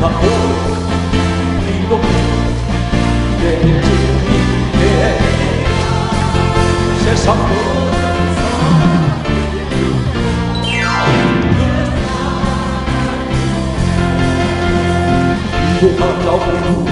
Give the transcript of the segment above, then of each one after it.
기도하고 내 주님께 세상도 기도하자고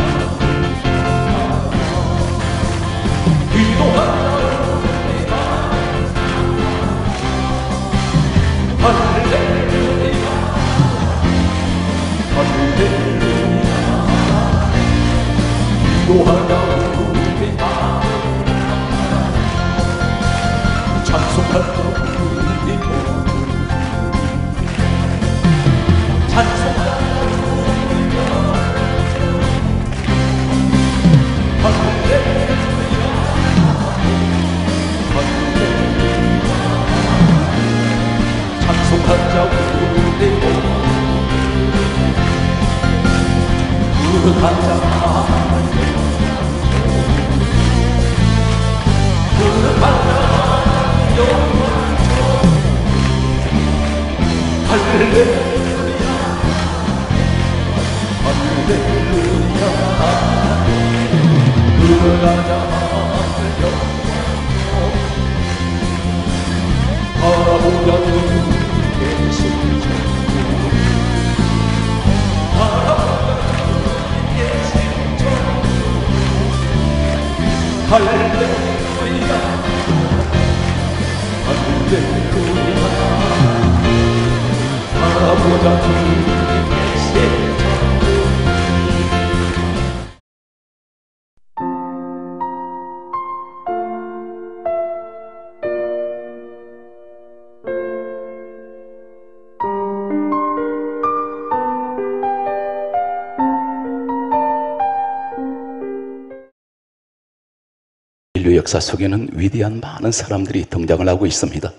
인류 역사 속에는 위대한 많은 사람들이 등장을 하고 있습니다.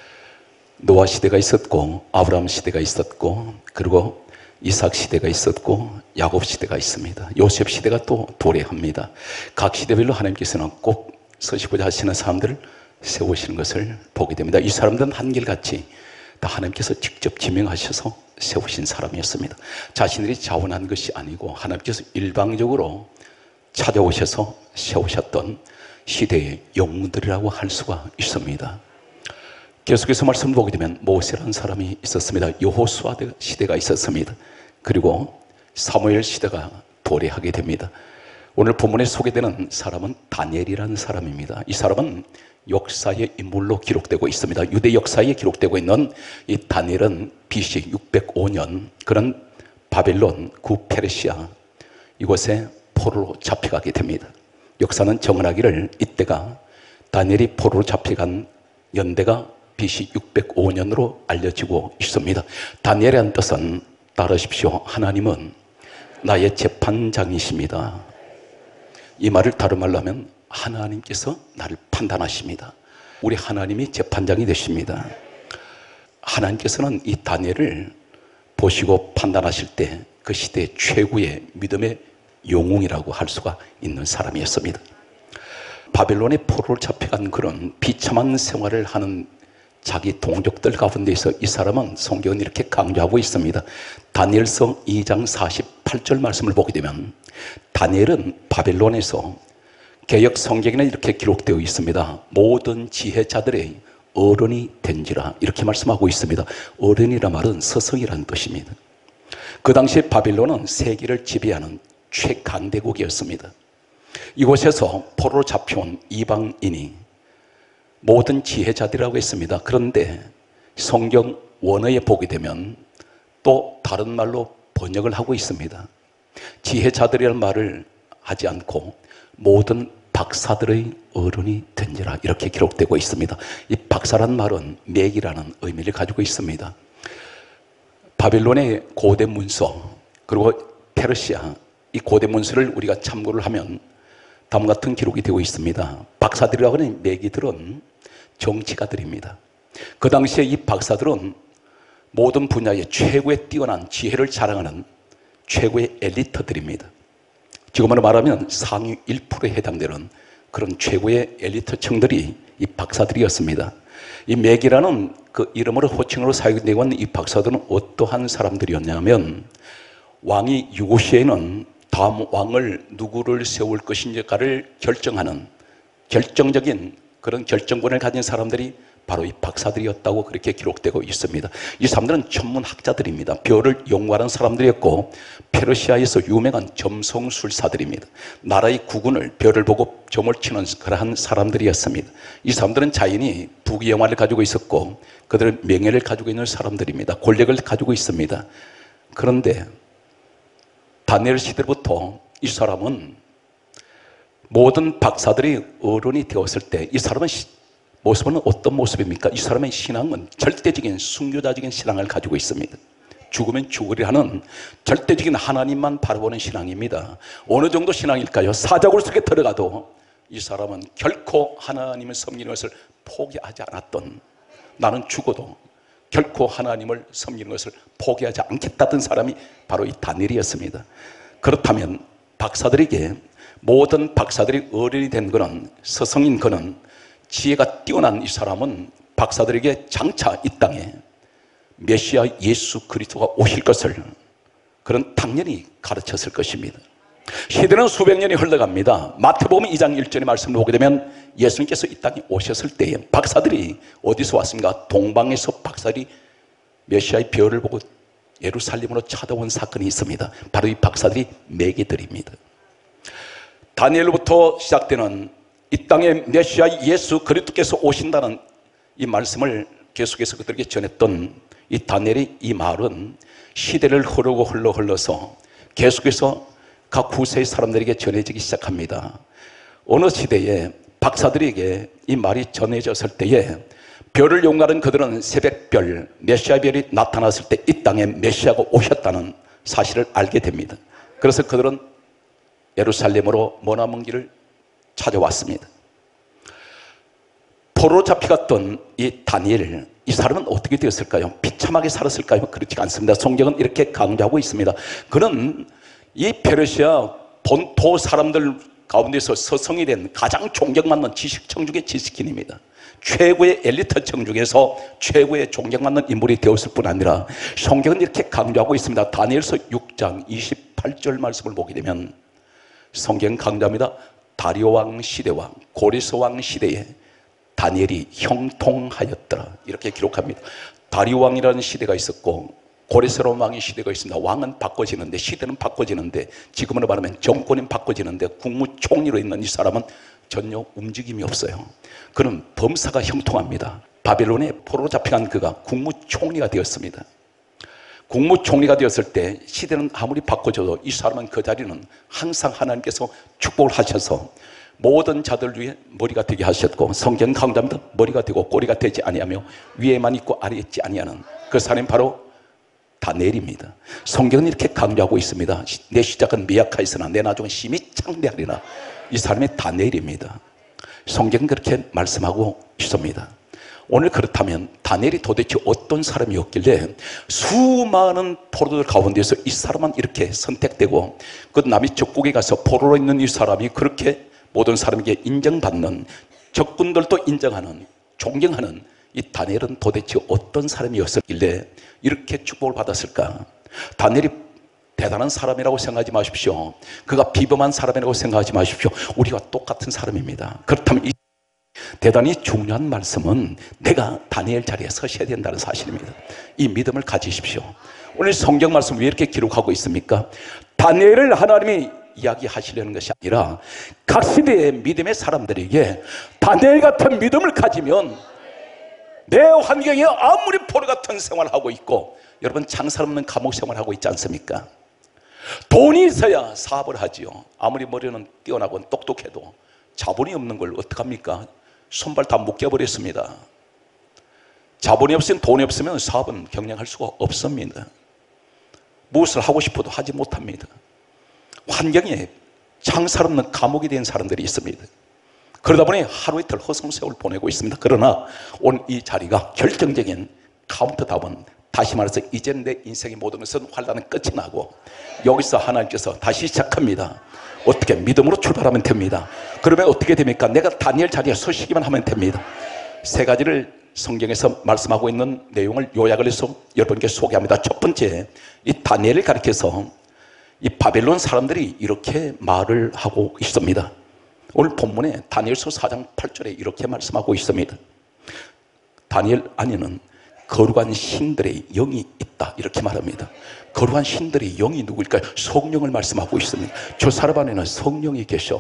노아 시대가 있었고 아브라함 시대가 있었고 그리고 이삭 시대가 있었고 야곱 시대가 있습니다. 요셉 시대가 또 도래합니다. 각 시대별로 하나님께서는 꼭 서시고자 하시는 사람들을 세우시는 것을 보게 됩니다. 이 사람들은 한결같이 다 하나님께서 직접 지명하셔서 세우신 사람이었습니다. 자신들이 자원한 것이 아니고 하나님께서 일방적으로 찾아오셔서 세우셨던 시대의 영웅들이라고 할 수가 있습니다. 계속해서 말씀을 보게 되면 모세라는 사람이 있었습니다. 여호수아 시대가 있었습니다. 그리고 사무엘 시대가 도래하게 됩니다. 오늘 본문에 소개되는 사람은 다니엘이라는 사람입니다. 이 사람은 역사의 인물로 기록되고 있습니다. 유대 역사에 기록되고 있는 이 다니엘은 BC 605년 그런 바벨론 구페르시아 이곳에 포로로 잡혀가게 됩니다. 역사는 정언하기를 이때가 다니엘이 포로로 잡혀간 연대가 BC 605년으로 알려지고 있습니다. 다니엘이라는 뜻은 따르십시오. 하나님은 나의 재판장이십니다. 이 말을 다른 말로 하면 하나님께서 나를 판단하십니다. 우리 하나님이 재판장이 되십니다. 하나님께서는 이 다니엘을 보시고 판단하실 때 그 시대의 최고의 믿음의 영웅이라고 할 수가 있는 사람이었습니다. 바벨론의 포로를 잡혀간 그런 비참한 생활을 하는 자기 동족들 가운데서 이 사람은 성경은 이렇게 강조하고 있습니다. 다니엘서 2장 48절 말씀을 보게 되면 다니엘은 바벨론에서 개역 성경에는 이렇게 기록되어 있습니다. 모든 지혜자들의 어른이 된지라 이렇게 말씀하고 있습니다. 어른이란 말은 스승이라는 뜻입니다. 그 당시에 바벨론은 세계를 지배하는 최강대국이었습니다. 이곳에서 포로로 잡혀온 이방인이 모든 지혜자들이라고 했습니다. 그런데 성경 원어에 보게 되면 또 다른 말로 번역을 하고 있습니다. 지혜자들이라는 말을 하지 않고 모든 박사들의 어른이 된지라 이렇게 기록되고 있습니다. 이 박사란 말은 맥이라는 의미를 가지고 있습니다. 바벨론의 고대 문서 그리고 페르시아 이 고대 문서를 우리가 참고를 하면 다음 같은 기록이 되고 있습니다. 박사들이라고 하는 매기들은 정치가들입니다. 그 당시에 이 박사들은 모든 분야에 최고의 뛰어난 지혜를 자랑하는 최고의 엘리트들입니다. 지금으로 말하면 상위 1%에 해당되는 그런 최고의 엘리트층들이 이 박사들이었습니다. 이 맥이라는 그 이름으로 호칭으로 사용되고 있는 이 박사들은 어떠한 사람들이었냐면 왕이 유고시에는 다음 왕을 누구를 세울 것인지를 결정하는 결정적인 그런 결정권을 가진 사람들이 바로 이 박사들이었다고 그렇게 기록되고 있습니다. 이 사람들은 천문학자들입니다. 별을 연구하는 사람들이었고 페르시아에서 유명한 점성술사들입니다. 나라의 국운을 별을 보고 점을 치는 그러한 사람들이었습니다. 이 사람들은 자연히 부귀영화를 가지고 있었고 그들의 명예를 가지고 있는 사람들입니다. 권력을 가지고 있습니다. 그런데 다니엘 시대부터 이 사람은 모든 박사들이 어른이 되었을 때 이 사람은 모습은 어떤 모습입니까? 이 사람의 신앙은 절대적인 순교자적인 신앙을 가지고 있습니다. 죽으면 죽으리 하는 절대적인 하나님만 바라보는 신앙입니다. 어느 정도 신앙일까요? 사자굴 속에 들어가도 이 사람은 결코 하나님을 섬기는 것을 포기하지 않았던, 나는 죽어도 결코 하나님을 섬기는 것을 포기하지 않겠다던 사람이 바로 이 다니엘이었습니다. 그렇다면 박사들에게, 모든 박사들이 어른이 된 그는, 서성인 그는, 지혜가 뛰어난 이 사람은 박사들에게 장차 이 땅에 메시아 예수 그리스도가 오실 것을 그런 당연히 가르쳤을 것입니다. 시대는 수백 년이 흘러갑니다. 마태복음 2장 1절의 말씀을 보게 되면 예수님께서 이 땅에 오셨을 때에 박사들이 어디서 왔습니까? 동방에서 박사들이 메시아의 별을 보고 예루살렘으로 찾아온 사건이 있습니다. 바로 이 박사들이 매개들입니다. 다니엘로부터 시작되는 이 땅에 메시아 예수 그리스도께서 오신다는 이 말씀을 계속해서 그들에게 전했던 이 다니엘의 이 말은 시대를 흘러서 계속해서 각 후세의 사람들에게 전해지기 시작합니다. 어느 시대에 박사들에게 이 말이 전해졌을 때에 별을 연구하는 그들은 새벽별, 메시아 별이 나타났을 때 이 땅에 메시아가 오셨다는 사실을 알게 됩니다. 그래서 그들은 예루살렘으로 머나먼 길을 찾아왔습니다. 포로로 잡혀갔던 이 다니엘, 이 사람은 어떻게 되었을까요? 비참하게 살았을까요? 그렇지 않습니다. 성경은 이렇게 강조하고 있습니다. 그는 이 페르시아 본토 사람들 가운데서 서성이 된 가장 존경받는 지식층 중의 지식인입니다. 최고의 엘리트층 중에서 최고의 존경받는 인물이 되었을 뿐 아니라 성경은 이렇게 강조하고 있습니다. 다니엘서 6장 28절 말씀을 보게 되면 성경 강조합니다. 다리오 왕 시대와 고레스 왕 시대에 다니엘이 형통하였더라, 이렇게 기록합니다. 다리오 왕이라는 시대가 있었고 고레스로움 왕의 시대가 있습니다. 왕은 바꿔지는데, 시대는 바꿔지는데, 지금으로 말하면 정권은 바꿔지는데 국무총리로 있는 이 사람은 전혀 움직임이 없어요. 그는 범사가 형통합니다. 바벨론에 포로로 잡혀간 그가 국무총리가 되었습니다. 국무총리가 되었을 때 시대는 아무리 바꿔져도 이 사람은, 그 자리는 항상 하나님께서 축복을 하셔서 모든 자들 위에 머리가 되게 하셨고, 성경 강조합니다. 머리가 되고 꼬리가 되지 아니하며 위에만 있고 아래에 있지 아니하는 그 사람이 바로 다니엘입니다. 성경은 이렇게 강조하고 있습니다. 내 시작은 미약하였으나 내 나중은 심히 창대하리라. 이 사람이 다니엘입니다. 성경은 그렇게 말씀하고 있습니다. 오늘 그렇다면 다니엘이 도대체 어떤 사람이었길래 수많은 포로들 가운데서 이 사람은 이렇게 선택되고, 그 남이 적국에 가서 포로로 있는 이 사람이 그렇게 모든 사람에게 인정받는, 적군들도 인정하는, 존경하는 이 다니엘은 도대체 어떤 사람이었길래 이렇게 축복을 받았을까? 다니엘이 대단한 사람이라고 생각하지 마십시오. 그가 비범한 사람이라고 생각하지 마십시오. 우리와 똑같은 사람입니다. 그렇다면 이 대단히 중요한 말씀은 내가 다니엘 자리에 서셔야 된다는 사실입니다. 이 믿음을 가지십시오. 오늘 성경 말씀 왜 이렇게 기록하고 있습니까? 다니엘을 하나님이 이야기하시려는 것이 아니라 각 시대의 믿음의 사람들에게 다니엘 같은 믿음을 가지면 내 환경에 아무리 포로 같은 생활을 하고 있고, 여러분 장사 없는 감옥 생활을 하고 있지 않습니까? 돈이 있어야 사업을 하지요. 아무리 머리는 뛰어나고 똑똑해도 자본이 없는 걸 어떡합니까? 손발 다 묶여버렸습니다. 자본이 없으면, 돈이 없으면 사업은 경영할 수가 없습니다. 무엇을 하고 싶어도 하지 못합니다. 환경에 장사 없는 감옥이 된 사람들이 있습니다. 그러다 보니 하루 이틀 허송세월 보내고 있습니다. 그러나 오늘 이 자리가 결정적인 카운트다운, 다시 말해서 이제는 내 인생의 모든 것은 환란은 끝이 나고 여기서 하나님께서 다시 시작합니다. 어떻게? 믿음으로 출발하면 됩니다. 그러면 어떻게 됩니까? 내가 다니엘 자리에 서시기만 하면 됩니다. 세 가지를 성경에서 말씀하고 있는 내용을 요약을 해서 여러분께 소개합니다. 첫 번째, 이 다니엘을 가리켜서 이 바벨론 사람들이 이렇게 말을 하고 있습니다. 오늘 본문에 다니엘서 4장 8절에 이렇게 말씀하고 있습니다. 다니엘 안에는 거룩한 신들의 영이 있다, 이렇게 말합니다. 거룩한 신들의 영이 누구일까요? 성령을 말씀하고 있습니다. 저 사람 안에는 성령이 계셔.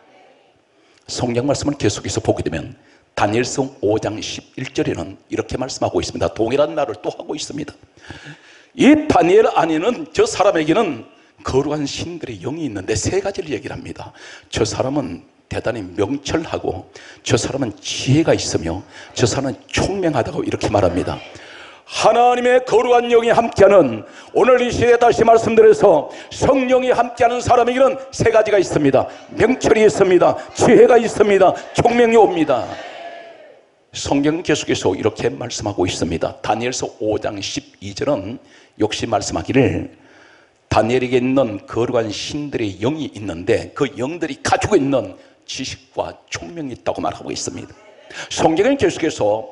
성경 말씀을 계속해서 보게 되면 다니엘서 5장 11절에는 이렇게 말씀하고 있습니다. 동일한 말을 또 하고 있습니다. 이 다니엘 안에는, 저 사람에게는 거룩한 신들의 영이 있는데 세 가지를 얘기를 합니다. 저 사람은 대단히 명철하고, 저 사람은 지혜가 있으며, 저 사람은 총명하다고 이렇게 말합니다. 하나님의 거룩한 영이 함께하는, 오늘 이 시대에 다시 말씀드려서 성령이 함께하는 사람에게는 세 가지가 있습니다. 명철이 있습니다, 지혜가 있습니다, 총명이 옵니다. 성경은 계속해서 이렇게 말씀하고 있습니다. 다니엘서 5장 12절은 역시 말씀하기를 다니엘에게 있는 거룩한 신들의 영이 있는데 그 영들이 가지고 있는 지식과 총명이 있다고 말하고 있습니다. 성경은 계속해서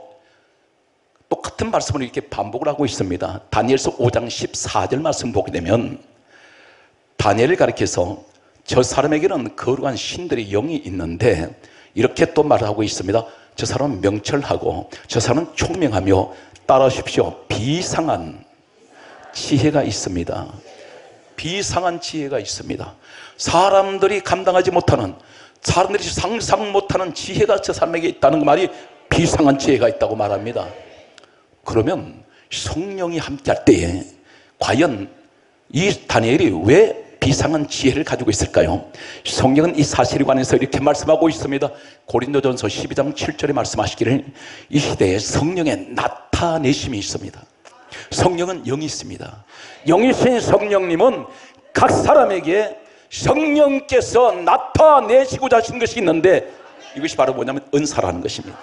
똑같은 말씀을 이렇게 반복을 하고 있습니다. 다니엘서 5장 14절 말씀 보게 되면 다니엘을 가리켜서 저 사람에게는 거룩한 신들의 영이 있는데 이렇게 또 말하고 있습니다. 저 사람은 명철하고, 저 사람은 총명하며, 따라하십시오, 비상한 지혜가 있습니다. 비상한 지혜가 있습니다. 사람들이 감당하지 못하는, 사람들이 상상 못하는 지혜가 저 사람에게 있다는 그 말이 비상한 지혜가 있다고 말합니다. 그러면 성령이 함께할 때에 과연 이 다니엘이 왜 비상한 지혜를 가지고 있을까요? 성경은 이 사실에 관해서 이렇게 말씀하고 있습니다. 고린도전서 12장 7절에 말씀하시기를 이 시대에 성령의 나타내심이 있습니다. 성령은 영이 있습니다. 영이신 성령님은 각 사람에게 성령께서 나타내시고자 하신 것이 있는데 이것이 바로 뭐냐면 은사라는 것입니다.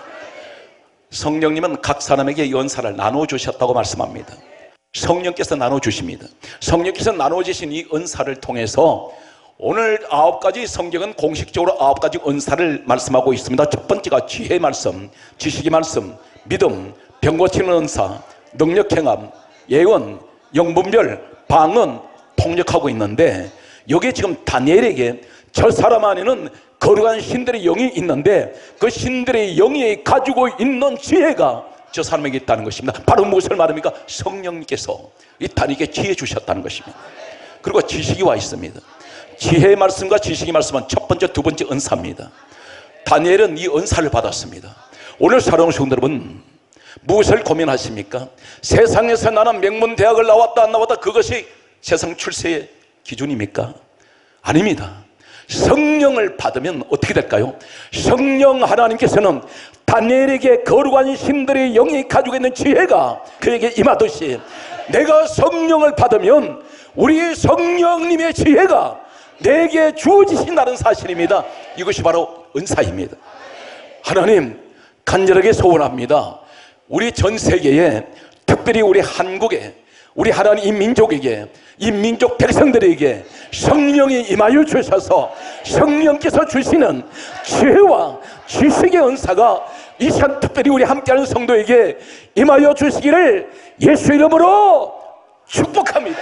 성령님은 각 사람에게 이 은사를 나눠주셨다고 말씀합니다. 성령께서 나눠주십니다. 성령께서 나눠주신 이 은사를 통해서 오늘 9가지 성경은 공식적으로 9가지 은사를 말씀하고 있습니다. 첫 번째가 지혜의 말씀, 지식의 말씀, 믿음, 병 고치는 은사, 능력 행함, 예언, 영분별, 방언, 통역하고 있는데 여기에 지금 다니엘에게 저 사람 안에는 거룩한 신들의 영이 있는데 그 신들의 영이 가지고 있는 지혜가 저 사람에게 있다는 것입니다. 바로 무엇을 말합니까? 성령님께서 이 다니엘에게 지혜 주셨다는 것입니다. 그리고 지식이 와 있습니다. 지혜의 말씀과 지식의 말씀은 첫 번째, 두 번째 은사입니다. 다니엘은 이 은사를 받았습니다. 오늘 사랑하는 성도 여러분, 무엇을 고민하십니까? 세상에서 나는 명문대학을 나왔다 안 나왔다 그것이 세상 출세의 기준입니까? 아닙니다. 성령을 받으면 어떻게 될까요? 성령 하나님께서는 다니엘에게 거룩한 신들의 영이 가지고 있는 지혜가 그에게 임하듯이 내가 성령을 받으면 우리 성령님의 지혜가 내게 주어지신다는 사실입니다. 이것이 바로 은사입니다. 하나님, 간절하게 소원합니다. 우리 전 세계에, 특별히 우리 한국에, 우리 하나님 이 민족에게, 이 민족 백성들에게 성령이 임하여 주셔서 성령께서 주시는 지혜와 지식의 은사가 이 시간 특별히 우리 함께하는 성도에게 임하여 주시기를 예수 이름으로 축복합니다.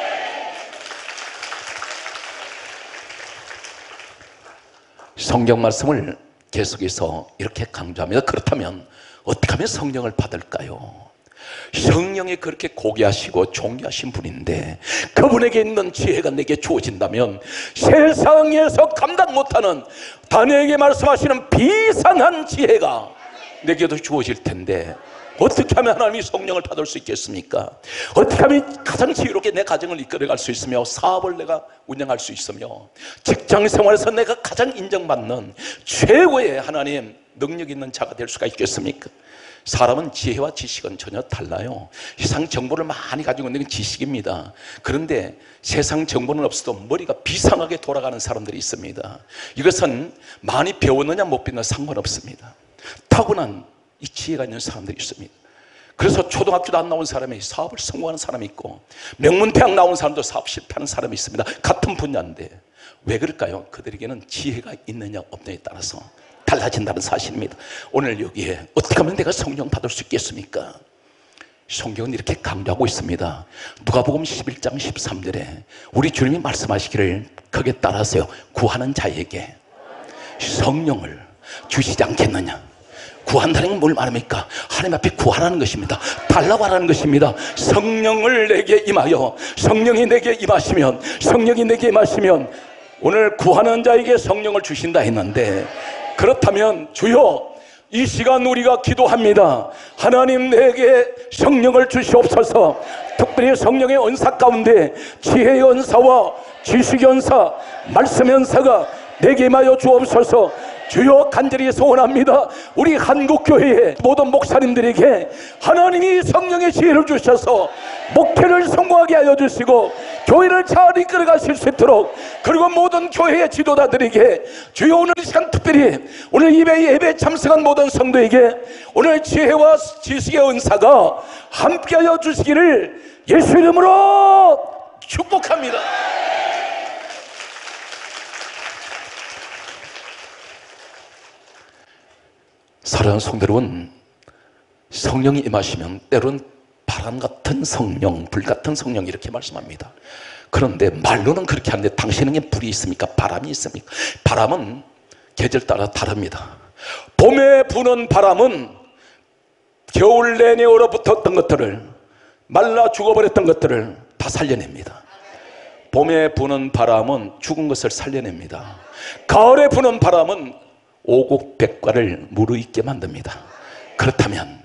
성경 말씀을 계속해서 이렇게 강조합니다. 그렇다면 어떻게 하면 성령을 받을까요? 성령이 그렇게 고귀하시고 존귀하신 분인데 그분에게 있는 지혜가 내게 주어진다면 세상에서 감당 못하는 다니엘에게 말씀하시는 비상한 지혜가 내게도 주어질 텐데 어떻게 하면 하나님이 성령을 받을 수 있겠습니까? 어떻게 하면 가장 지혜롭게 내 가정을 이끌어갈 수 있으며 사업을 내가 운영할 수 있으며 직장생활에서 내가 가장 인정받는 최고의 하나님 능력 있는 자가 될 수가 있겠습니까? 사람은 지혜와 지식은 전혀 달라요. 세상 정보를 많이 가지고 있는 건 지식입니다. 그런데 세상 정보는 없어도 머리가 비상하게 돌아가는 사람들이 있습니다. 이것은 많이 배웠느냐 못 배웠느냐 상관없습니다. 타고난 이 지혜가 있는 사람들이 있습니다. 그래서 초등학교도 안 나온 사람이 사업을 성공하는 사람이 있고 명문대학 나온 사람도 사업 실패하는 사람이 있습니다. 같은 분야인데 왜 그럴까요? 그들에게는 지혜가 있느냐 없느냐에 따라서 달라진다는 사실입니다. 오늘 여기에 어떻게 하면 내가 성령 받을 수 있겠습니까? 성경은 이렇게 강조하고 있습니다. 누가복음 11장 13절에 우리 주님이 말씀하시기를 거기에 따라서요, 구하는 자에게 성령을 주시지 않겠느냐. 구한다는 건 뭘 말합니까? 하나님 앞에 구하라는 것입니다. 달라고 하라는 것입니다. 성령을 내게 임하여, 성령이 내게 임하시면, 성령이 내게 임하시면 오늘 구하는 자에게 성령을 주신다 했는데, 그렇다면 주여, 이 시간 우리가 기도합니다. 하나님 내게 성령을 주시옵소서. 특별히 성령의 은사 가운데 지혜의 은사와 지식의 은사, 말씀의 은사가 내게 임하여 주옵소서. 주여, 간절히 소원합니다. 우리 한국교회의 모든 목사님들에게 하나님이 성령의 지혜를 주셔서 목회를 성공하게 하여 주시고 교회를 잘 이끌어 가실 수 있도록, 그리고 모든 교회의 지도자들에게 주여, 오늘 이 시간 특별히 오늘 예배에 참석한 모든 성도에게 오늘 지혜와 지식의 은사가 함께하여 주시기를 예수 이름으로 축복합니다. 사랑하는 성도 여러분, 성령이 임하시면 때로는 바람 같은 성령, 불 같은 성령 이렇게 말씀합니다. 그런데 말로는 그렇게 하는데 당신에게 불이 있습니까? 바람이 있습니까? 바람은 계절 따라 다릅니다. 봄에 부는 바람은 겨울 내내 얼어붙었던 것들을, 말라 죽어버렸던 것들을 다 살려냅니다. 봄에 부는 바람은 죽은 것을 살려냅니다. 가을에 부는 바람은 오곡백과를 무르익게 만듭니다. 그렇다면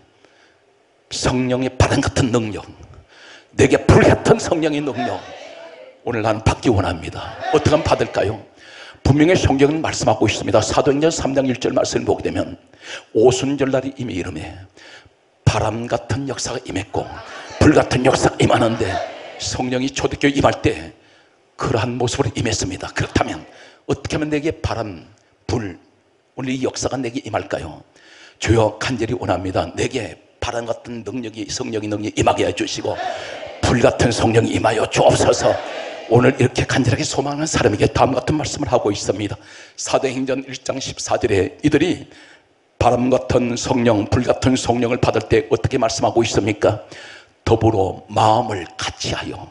성령의 바람 같은 능력, 내게 불 같은 성령의 능력, 오늘 나는 받기 원합니다. 어떻게 하면 받을까요? 분명히 성경은 말씀하고 있습니다. 사도행전 3장 1절 말씀을 보게 되면 오순절날이 이미 이름에 바람 같은 역사가 임했고 불 같은 역사가 임하는데, 성령이 초대교회 임할 때 그러한 모습으로 임했습니다. 그렇다면 어떻게 하면 내게 바람, 불, 오늘 이 역사가 내게 임할까요? 주여, 간절히 원합니다. 내게 바람 같은 능력이, 성령의 능력이 임하게 해주시고 불 같은 성령이 임하여 주옵소서. 오늘 이렇게 간절하게 소망하는 사람에게 다음 같은 말씀을 하고 있습니다. 사도행전 1장 14절에 이들이 바람 같은 성령, 불 같은 성령을 받을 때 어떻게 말씀하고 있습니까? 더불어 마음을 같이하여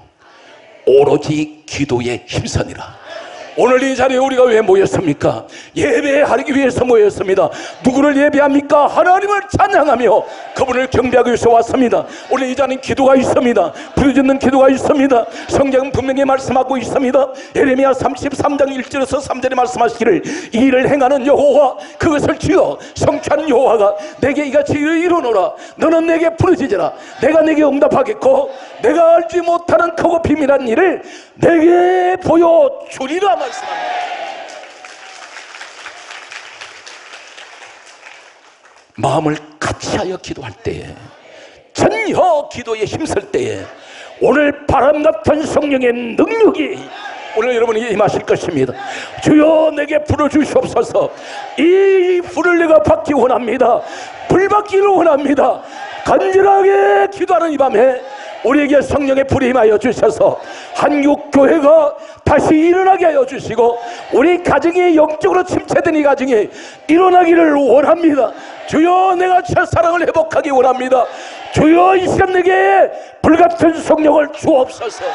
오로지 기도에 힘쓰니라. 오늘 이 자리에 우리가 왜 모였습니까? 예배하기 위해서 모였습니다. 누구를 예배합니까? 하나님을 찬양하며 그분을 경배하기 위해서 왔습니다. 오늘 이 자리는 기도가 있습니다. 부르짖는 기도가 있습니다. 성경은 분명히 말씀하고 있습니다. 예레미야 33장 1절에서 3절에 말씀하시기를 이 일을 행하는 여호와, 그것을 지어 성취하는 여호와가 내게 이같이 이루노라. 너는 내게 부르짖으라. 내가 내게 응답하겠고 내가 알지 못하는 크고 비밀한 일을 내게 보여주리라 말씀합니다. 마음을 같이하여 기도할 때에, 전혀 기도에 힘쓸 때에 오늘 바람 같은 성령의 능력이 오늘 여러분에게 임하실 것입니다. 주여, 내게 불을 주시옵소서. 이 불을 내가 받기 원합니다. 불 받기를 원합니다. 간절하게 기도하는 이 밤에 우리에게 성령의 불이 임하여 주셔서 한국교회가 다시 일어나게 하여 주시고 우리 가정이 영적으로 침체된 이 가정이 일어나기를 원합니다. 주여, 내가 첫사랑을 회복하기 원합니다. 주여, 이 시간 내게 불같은 성령을 주옵소서.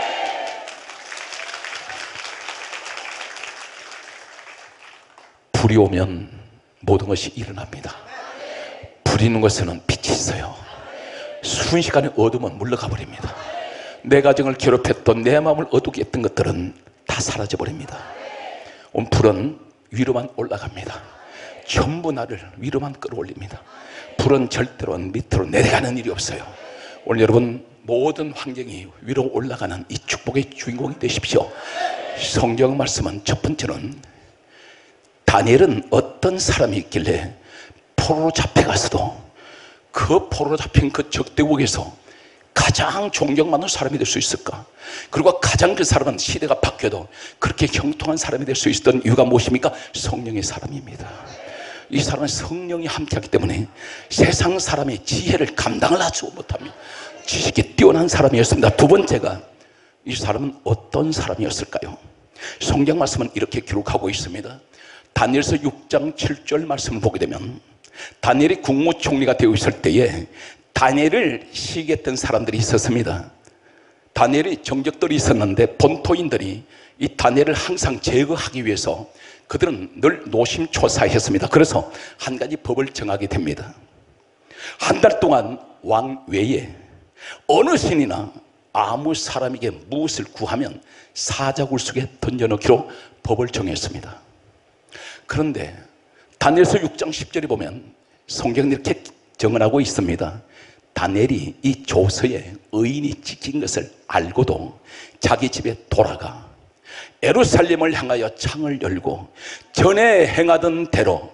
불이 오면 모든 것이 일어납니다. 불이 있는 곳에는 빛이 있어요. 순식간에 어둠은 물러가 버립니다. 내 가정을 괴롭혔던, 내 마음을 어둡게 했던 것들은 다 사라져 버립니다. 오늘 불은 위로만 올라갑니다. 전부 나를 위로만 끌어올립니다. 불은 절대로 밑으로 내려가는 일이 없어요. 오늘 여러분 모든 환경이 위로 올라가는 이 축복의 주인공이 되십시오. 성경 말씀은 첫 번째는 다니엘은 어떤 사람이 있길래 포로로 잡혀가서도 그 포로로 잡힌 그 적대국에서 가장 존경받는 사람이 될 수 있을까? 그리고 가장 그 사람은 시대가 바뀌어도 그렇게 형통한 사람이 될 수 있었던 이유가 무엇입니까? 성령의 사람입니다. 이 사람은 성령이 함께하기 때문에 세상 사람의 지혜를 감당을 하지 못합니다. 지식이 뛰어난 사람이었습니다. 두 번째가, 이 사람은 어떤 사람이었을까요? 성경 말씀은 이렇게 기록하고 있습니다. 다니엘서 6장 7절 말씀을 보게 되면 다니엘이 국무총리가 되어 있을 때에 다니엘을 시기했던 사람들이 있었습니다. 다니엘이 정적들이 있었는데 본토인들이 이 다니엘을 항상 제거하기 위해서 그들은 늘 노심초사했습니다. 그래서 한 가지 법을 정하게 됩니다. 한 달 동안 왕 외에 어느 신이나 아무 사람에게 무엇을 구하면 사자굴 속에 던져넣기로 법을 정했습니다. 그런데 다니엘서 6장 10절에 보면 성경은 이렇게 정언하고 있습니다. 다니엘이 이 조서에 의인이 찍힌 것을 알고도 자기 집에 돌아가 예루살렘을 향하여 창을 열고 전에 행하던 대로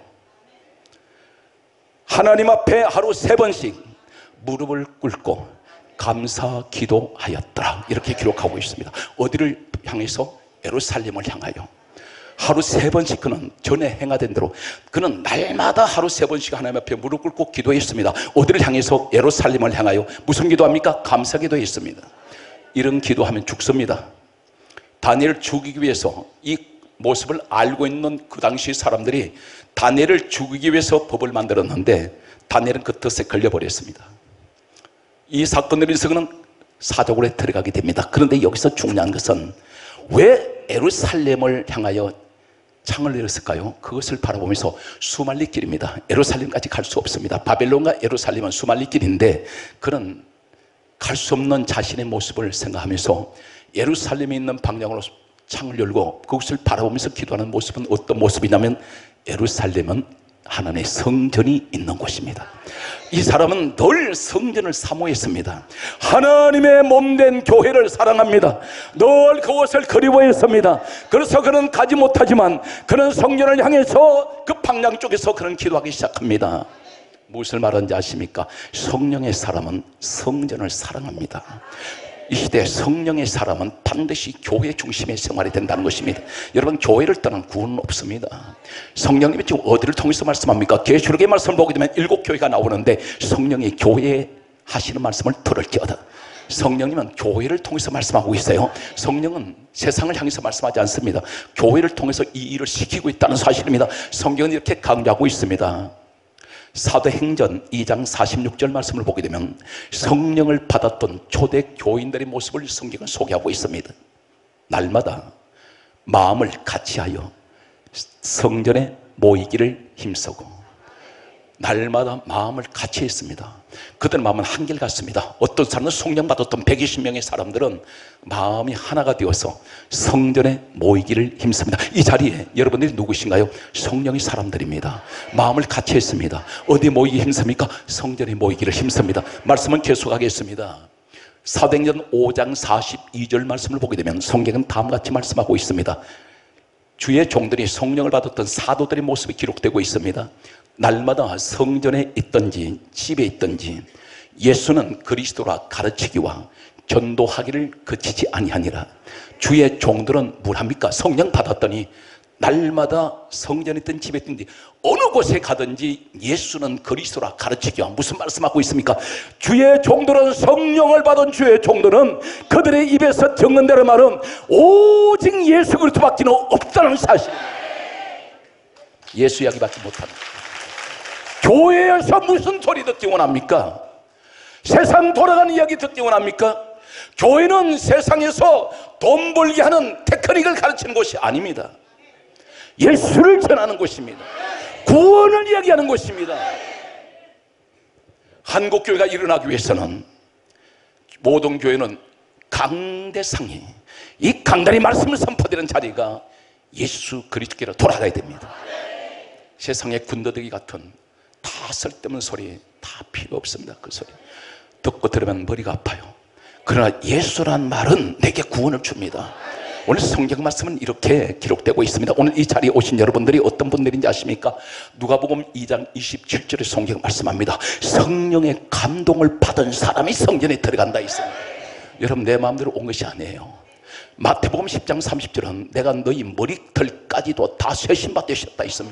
하나님 앞에 하루 3번씩 무릎을 꿇고 감사 기도하였더라. 이렇게 기록하고 있습니다. 어디를 향해서? 예루살렘을 향하여 하루 3번씩 그는 전에 행하던 대로 그는 날마다 하루 3번씩 하나님 앞에 무릎 꿇고 기도했습니다. 어디를 향해서? 예루살렘을 향하여. 무슨 기도합니까? 감사 기도했습니다. 이런 기도하면 죽습니다. 다니엘을 죽이기 위해서 이 모습을 알고 있는 그 당시 사람들이 다니엘을 죽이기 위해서 법을 만들었는데 다니엘은 그 뜻에 걸려버렸습니다. 이 사건으로 인해서 그는 사자굴에 들어가게 됩니다. 그런데 여기서 중요한 것은 왜 예루살렘을 향하여 창을 열었을까요? 그것을 바라보면서 수말리 길입니다. 예루살렘까지 갈 수 없습니다. 바벨론과 예루살렘은 수말리 길인데 그는 갈 수 없는 자신의 모습을 생각하면서 예루살렘에 있는 방향으로 창을 열고 그것을 바라보면서 기도하는 모습은 어떤 모습이냐면 예루살렘은 하나님의 성전이 있는 곳입니다. 이 사람은 늘 성전을 사모했습니다. 하나님의 몸된 교회를 사랑합니다. 늘 그곳을 그리워했습니다. 그래서 그는 가지 못하지만 그는 성전을 향해서 그 방향 쪽에서 그는 기도하기 시작합니다. 무엇을 말하는지 아십니까? 성령의 사람은 성전을 사랑합니다. 이 시대에 성령의 사람은 반드시 교회 중심의 생활이 된다는 것입니다. 여러분, 교회를 떠난 구원은 없습니다. 성령님이 지금 어디를 통해서 말씀합니까? 계시록의 말씀을 보게 되면 7교회가 나오는데 성령이 교회에 하시는 말씀을 들을지어다. 성령님은 교회를 통해서 말씀하고 있어요. 성령은 세상을 향해서 말씀하지 않습니다. 교회를 통해서 이 일을 시키고 있다는 사실입니다. 성경은 이렇게 강조하고 있습니다. 사도행전 2장 46절 말씀을 보게 되면 성령을 받았던 초대 교인들의 모습을 성경은 소개하고 있습니다. 날마다 마음을 같이하여 성전에 모이기를 힘쓰고 날마다 마음을 같이 했습니다. 그들의 마음은 한결같습니다. 어떤 사람은 성령 받았던 120명의 사람들은 마음이 하나가 되어서 성전에 모이기를 힘씁니다. 이 자리에 여러분들이 누구신가요? 성령의 사람들입니다. 마음을 같이 했습니다. 어디 모이기 힘씁니까? 성전에 모이기를 힘씁니다. 말씀은 계속하겠습니다. 사도행전 5장 42절 말씀을 보게 되면 성경은 다음같이 말씀하고 있습니다. 주의 종들이 성령을 받았던 사도들의 모습이 기록되고 있습니다. 날마다 성전에 있든지 집에 있든지 예수는 그리스도라 가르치기와 전도하기를 그치지 아니하니라. 주의 종들은 뭐합니까? 성령 받았더니 날마다 성전에 있든 집에 있든지 어느 곳에 가든지 예수는 그리스도라 가르치기와. 무슨 말씀하고 있습니까? 주의 종들은, 성령을 받은 주의 종들은 그들의 입에서 적는 대로 말은 오직 예수 그리스도밖에는 없다는 사실. 예수 이야기밖에 못합니다. 교회에서 무슨 소리 듣기 원합니까? 세상 돌아가는 이야기 듣기 원합니까? 교회는 세상에서 돈 벌게 하는 테크닉을 가르치는 곳이 아닙니다. 예수를 전하는 곳입니다. 구원을 이야기하는 곳입니다. 한국교회가 일어나기 위해서는 모든 교회는 강대상이, 이 강단이 말씀을 선포되는 자리가 예수 그리스도께로 돌아가야 됩니다. 세상의 군더더기 같은 다 쓸데없는 소리 다 필요 없습니다. 그 소리 듣고 들으면 머리가 아파요. 그러나 예수란 말은 내게 구원을 줍니다. 오늘 성경 말씀은 이렇게 기록되고 있습니다. 오늘 이 자리에 오신 여러분들이 어떤 분들인지 아십니까? 누가복음 2장 27절에 성경 말씀합니다. 성령의 감동을 받은 사람이 성전에 들어간다 있습니다. 여러분, 내 마음대로 온 것이 아니에요. 마태복음 10장 30절은 내가 너희 머리털까지도 다 세신받으셨다 있습니다.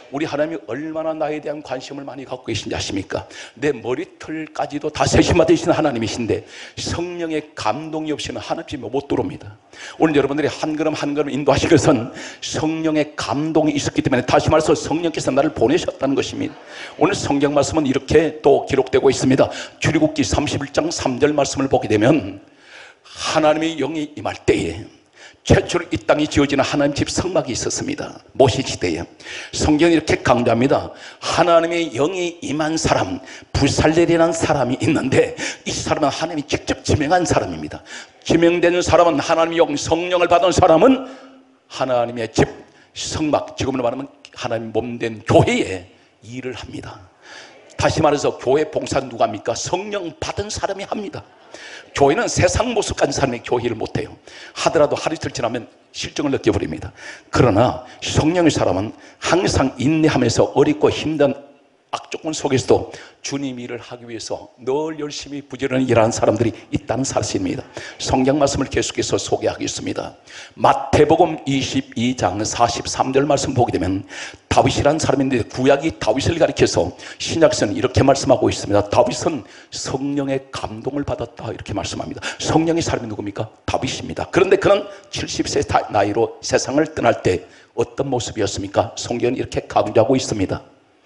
우리 하나님이 얼마나 나에 대한 관심을 많이 갖고 계신지 아십니까? 내 머리털까지도 다 세심하되신 하나님이신데 성령의 감동이 없이는 하나님 집에 못 들어옵니다. 오늘 여러분들이 한 걸음 한 걸음 인도하신 것은 성령의 감동이 있었기 때문에, 다시 말해서 성령께서 나를 보내셨다는 것입니다. 오늘 성경 말씀은 이렇게 또 기록되고 있습니다. 출애굽기 31장 3절 말씀을 보게 되면 하나님의 영이 임할 때에 최초로 이 땅이 지어지는 하나님 집 성막이 있었습니다. 모세 시대에. 성경이 이렇게 강조합니다. 하나님의 영이 임한 사람, 부살렐이라는 사람이 있는데 이 사람은 하나님이 직접 지명한 사람입니다. 지명된 사람은 하나님의 영, 성령을 받은 사람은 하나님의 집 성막, 지금으로 말하면 하나님 몸된 교회에 일을 합니다. 다시 말해서 교회 봉사는 누가 합니까? 성령 받은 사람이 합니다. 교회는 세상 모습 가진 사람이 교회를 못해요. 하더라도 하루 이틀 지나면 실정을 느껴버립니다. 그러나 성령의 사람은 항상 인내하면서 어렵고 힘든 악조건 속에서도 주님 일을 하기 위해서 늘 열심히 부지런히 일하는 사람들이 있다는 사실입니다. 성경 말씀을 계속해서 소개하겠습니다. 마태복음 22장 43절 말씀 보게 되면 다윗이라는 사람인데, 구약이 다윗을 가리켜서 신약서는 이렇게 말씀하고 있습니다. 다윗은 성령의 감동을 받았다, 이렇게 말씀합니다. 성령의 사람이 누굽니까? 다윗입니다. 그런데 그는 70세 나이로 세상을 떠날 때 어떤 모습이었습니까? 성경은 이렇게 강조하고 있습니다.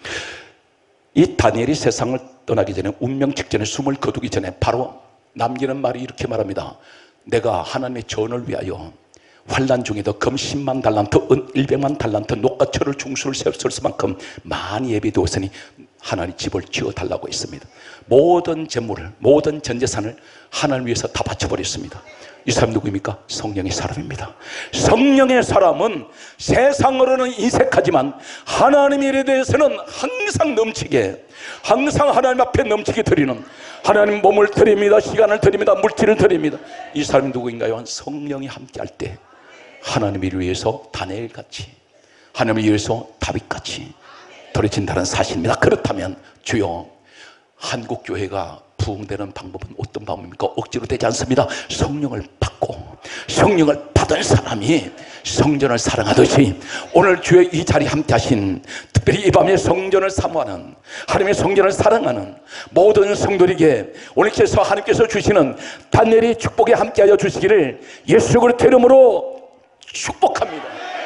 이 다니엘이 세상을 떠나기 전에, 운명 직전에, 숨을 거두기 전에 바로 남기는 말이 이렇게 말합니다. 내가 하나님의 전을 위하여 환난 중에도 금 10만 달란트, 은 100만 달란트, 녹과 철을 중수를 세웠을 만큼 많이 예비되었으니 하나님 집을 지어달라고 했습니다. 모든 재물을, 모든 전 재산을 하나님 위해서 다 바쳐버렸습니다. 이 사람 누구입니까? 성령의 사람입니다. 성령의 사람은 세상으로는 인색하지만 하나님 일에 대해서는 항상 넘치게, 항상 하나님 앞에 넘치게 드리는, 하나님 몸을 드립니다, 시간을 드립니다, 물질을 드립니다. 이 사람이 누구인가요? 성령이 함께할 때 하나님 일을 위해서 다니엘같이, 하나님을 위해서 다윗같이 드려진다는 사실입니다. 그렇다면 주여, 한국교회가 부흥되는 방법은 어떤 방법입니까? 억지로 되지 않습니다. 성령을 받고, 성령을 받은 사람이 성전을 사랑하듯이 오늘 주의 이 자리에 함께 하신, 특별히 이 밤에 성전을 사모하는, 하나님의 성전을 사랑하는 모든 성도에게 오늘께서 하나님께서 주시는 다니엘의 축복에 함께하여 주시기를 예수 그리스도 이름으로 축복합니다.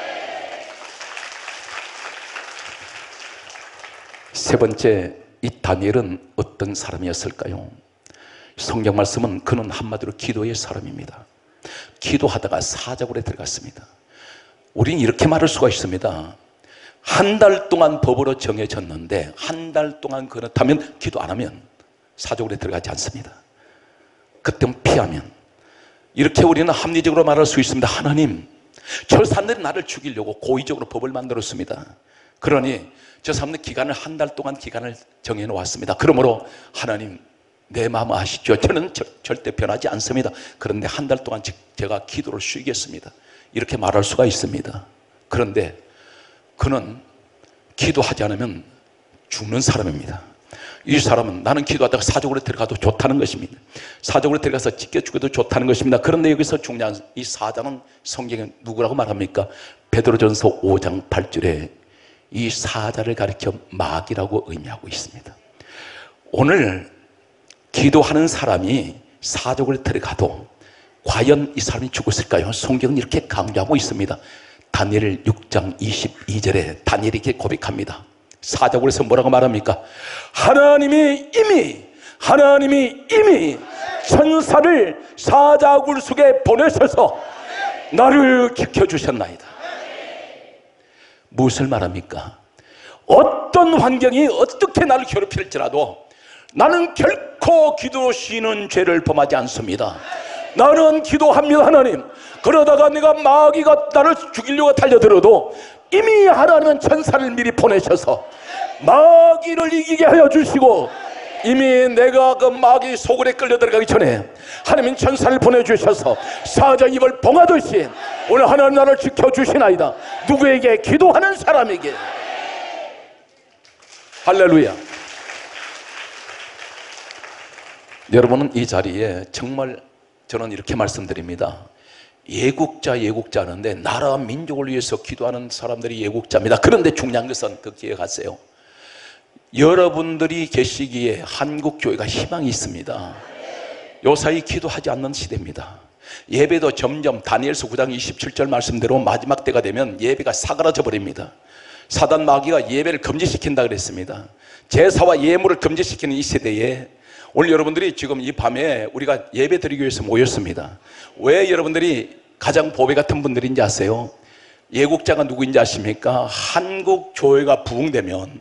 세 번째, 이 다니엘은 어떤 사람이었을까요? 성경 말씀은 그는 한마디로 기도의 사람입니다. 기도하다가 사자굴에 들어갔습니다. 우리는 이렇게 말할 수가 있습니다. 한 달 동안 법으로 정해졌는데 한 달 동안 그렇다면 기도 안 하면 사자굴에 들어가지 않습니다. 그때는 피하면, 이렇게 우리는 합리적으로 말할 수 있습니다. 하나님, 저 사람들이 나를 죽이려고 고의적으로 법을 만들었습니다. 그러니 저 사람들 기간을 한 달 동안 기간을 정해 놓았습니다. 그러므로 하나님, 내 마음 아시죠? 저는 절대 변하지 않습니다. 그런데 한 달 동안 제가 기도를 쉬겠습니다. 이렇게 말할 수가 있습니다. 그런데 그는 기도하지 않으면 죽는 사람입니다. 이 사람은 나는 기도하다가 사족으로 들어가도 좋다는 것입니다. 사족으로 들어가서 찢겨 죽어도 좋다는 것입니다. 그런데 여기서 중요한 이 사자는 성경에 누구라고 말합니까? 베드로전서 5장 8절에 이 사자를 가리켜 마귀라고 의미하고 있습니다. 오늘 기도하는 사람이 사족을 들어가도 과연 이 사람이 죽었을까요? 성경은 이렇게 강조하고 있습니다. 다니엘 6장 22절에 다니엘이 이렇게 고백합니다. 사자굴에서 뭐라고 말합니까? 하나님이 이미 천사를 사자굴 속에 보내셔서 나를 지켜주셨나이다. 무엇을 말합니까? 어떤 환경이 어떻게 나를 괴롭힐지라도 나는 결코 기도로 쉬는 죄를 범하지 않습니다. 나는 기도합니다. 하나님, 그러다가 내가 마귀가 나를 죽이려고 달려들어도 이미 하나님은 천사를 미리 보내셔서 마귀를 이기게 하여 주시고, 이미 내가 그 마귀 소굴에 끌려 들어가기 전에 하나님은 천사를 보내주셔서 사자 입을 봉하듯이 오늘 하나님 나를 지켜주시나이다. 누구에게? 기도하는 사람에게. 할렐루야. 여러분은 이 자리에 정말, 저는 이렇게 말씀드립니다. 예국자 하는데 나라와 민족을 위해서 기도하는 사람들이 예국자입니다. 그런데 중요한 것은 그 기억하세요. 여러분들이 계시기에 한국교회가 희망이 있습니다. 요사이 기도하지 않는 시대입니다. 예배도 점점 다니엘서 9장 27절 말씀대로 마지막 때가 되면 예배가 사그라져 버립니다. 사단 마귀가 예배를 금지시킨다 그랬습니다. 제사와 예물을 금지시키는 이 시대에 오늘 여러분들이 지금 이 밤에 우리가 예배 드리기 위해서 모였습니다. 왜 여러분들이 가장 보배 같은 분들인지 아세요? 예국자가 누구인지 아십니까? 한국 교회가 부흥되면,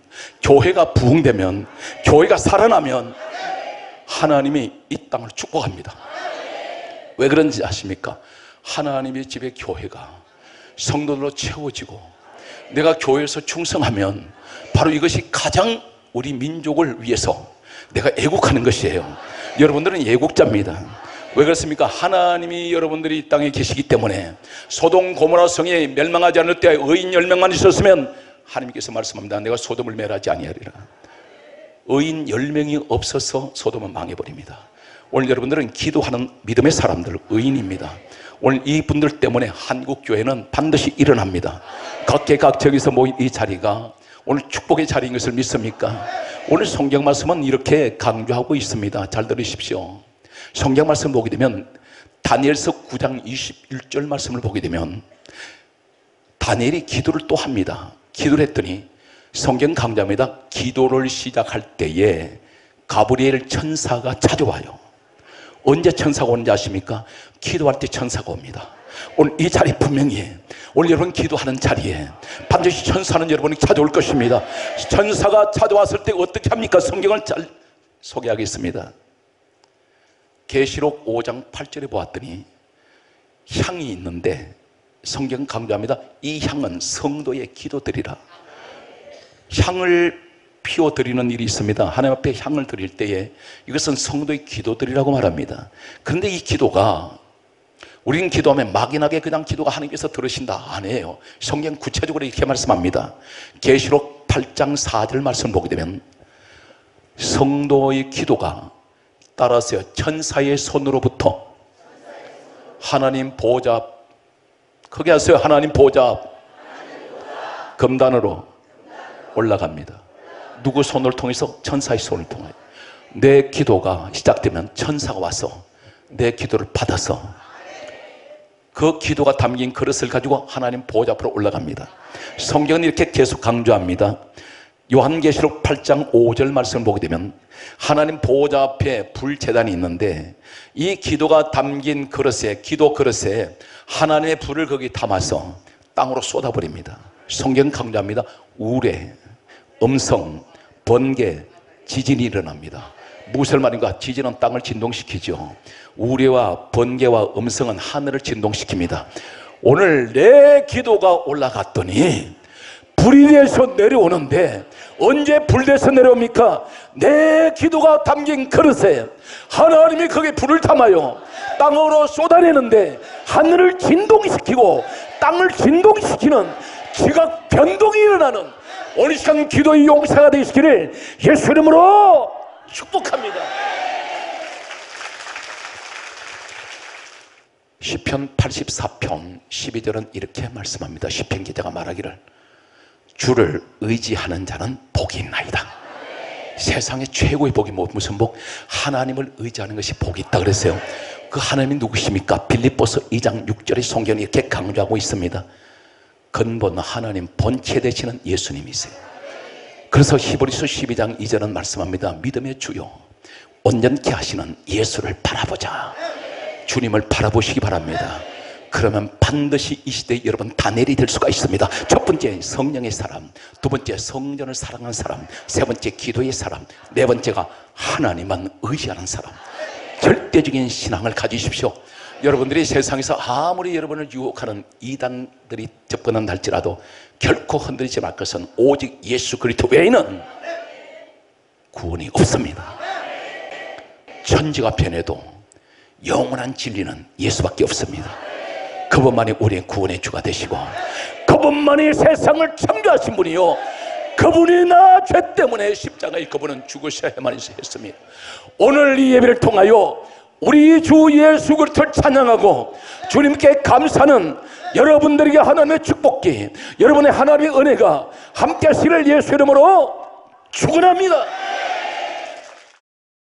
교회가 살아나면 하나님이 이 땅을 축복합니다. 왜 그런지 아십니까? 하나님의 집의 교회가 성도들로 채워지고 내가 교회에서 충성하면 바로 이것이 가장 우리 민족을 위해서 내가 애국하는 것이에요. 여러분들은 애국자입니다. 왜 그렇습니까? 하나님이 여러분들이 이 땅에 계시기 때문에 소돔 고모라 성이 멸망하지 않을 때 의인 10명만 있었으면 하나님께서 말씀합니다. 내가 소돔을 멸하지 아니하리라. 의인 10명이 없어서 소돔은 망해버립니다. 오늘 여러분들은 기도하는 믿음의 사람들, 의인입니다. 오늘 이분들 때문에 한국교회는 반드시 일어납니다. 각계각층에서 모인 이 자리가 오늘 축복의 자리인 것을 믿습니까? 오늘 성경 말씀은 이렇게 강조하고 있습니다. 잘 들으십시오. 성경 말씀을 보게 되면 다니엘서 9장 21절 말씀을 보게 되면 다니엘이 기도를 또 합니다. 기도를 했더니 성경 강조합니다. 기도를 시작할 때에 가브리엘 천사가 찾아와요. 언제 천사가 오는지 아십니까? 기도할 때 천사가 옵니다. 오늘 이 자리 분명히 오늘 여러분 기도하는 자리에 반드시 천사는 여러분이 찾아올 것입니다. 천사가 찾아왔을 때 어떻게 합니까? 성경을 잘 소개하겠습니다. 계시록 5장 8절에 보았더니 향이 있는데 성경 강조합니다. 이 향은 성도의 기도드리라. 향을 피워드리는 일이 있습니다. 하나님 앞에 향을 드릴 때에 이것은 성도의 기도드리라고 말합니다. 그런데 이 기도가 우리는 기도하면 막연하게 그냥 기도가 하나님께서 들으신다 아니에요. 성경 구체적으로 이렇게 말씀합니다. 계시록 8장 4절 말씀을 보게 되면 성도의 기도가 따라서요 천사의 손으로부터 하나님 보좌 크게 하세요. 하나님 보좌 금단으로 올라갑니다. 누구 손을 통해서? 천사의 손을 통해. 내 기도가 시작되면 천사가 와서 내 기도를 받아서 그 기도가 담긴 그릇을 가지고 하나님 보좌 앞으로 올라갑니다. 성경은 이렇게 계속 강조합니다. 요한계시록 8장 5절 말씀을 보게 되면 하나님 보좌 앞에 불제단이 있는데 이 기도가 담긴 그릇에, 기도 그릇에 하나님의 불을 거기 담아서 땅으로 쏟아버립니다. 성경 강조합니다. 우레, 음성, 번개, 지진이 일어납니다. 무엇을 말인가? 지진은 땅을 진동시키죠. 우레와 번개와 음성은 하늘을 진동시킵니다. 오늘 내 기도가 올라갔더니 불이 돼서 내려오는데 언제 불 돼서 내려옵니까? 내 기도가 담긴 그릇에 하나님이 거기에 불을 담아요 땅으로 쏟아내는데 하늘을 진동시키고 땅을 진동시키는 지각 변동이 일어나는 오늘 시간 기도의 용사가 되시기를 예수 이름으로 축복합니다. 시편 84편 12절은 이렇게 말씀합니다. 시편 기자가 말하기를 주를 의지하는 자는 복이 있나이다. 세상의 최고의 복이 무슨 복? 하나님을 의지하는 것이 복이 있다 그랬어요. 그 하나님이 누구십니까? 빌립보서 2장 6절의 성경이 이렇게 강조하고 있습니다. 근본 하나님 본체 되시는 예수님이세요. 그래서 히브리서 12장 2절은 말씀합니다. 믿음의 주요 온전케 하시는 예수를 바라보자. 주님을 바라보시기 바랍니다. 그러면 반드시 이 시대에 여러분 다니엘이 될 수가 있습니다. 첫 번째 성령의 사람, 두 번째 성전을 사랑하는 사람, 세 번째 기도의 사람, 네 번째가 하나님만 의지하는 사람. 절대적인 신앙을 가지십시오. 여러분들이 세상에서 아무리 여러분을 유혹하는 이단들이 접근한다 할지라도 결코 흔들리지 말 것은 오직 예수 그리스도 외에는 구원이 없습니다. 천지가 변해도 영원한 진리는 예수밖에 없습니다. 그분만이 우리의 구원의 주가 되시고 그분만이 세상을 창조하신 분이요 그분이 나 죄 때문에 십자가에 그분은 죽으셔야만 했습니다. 오늘 이 예배를 통하여 우리 주 예수 그리스도를 찬양하고 주님께 감사하는 여러분들에게 하나님의 축복기, 여러분의 하나님의 은혜가 함께 하시기를 예수 이름으로 축원합니다.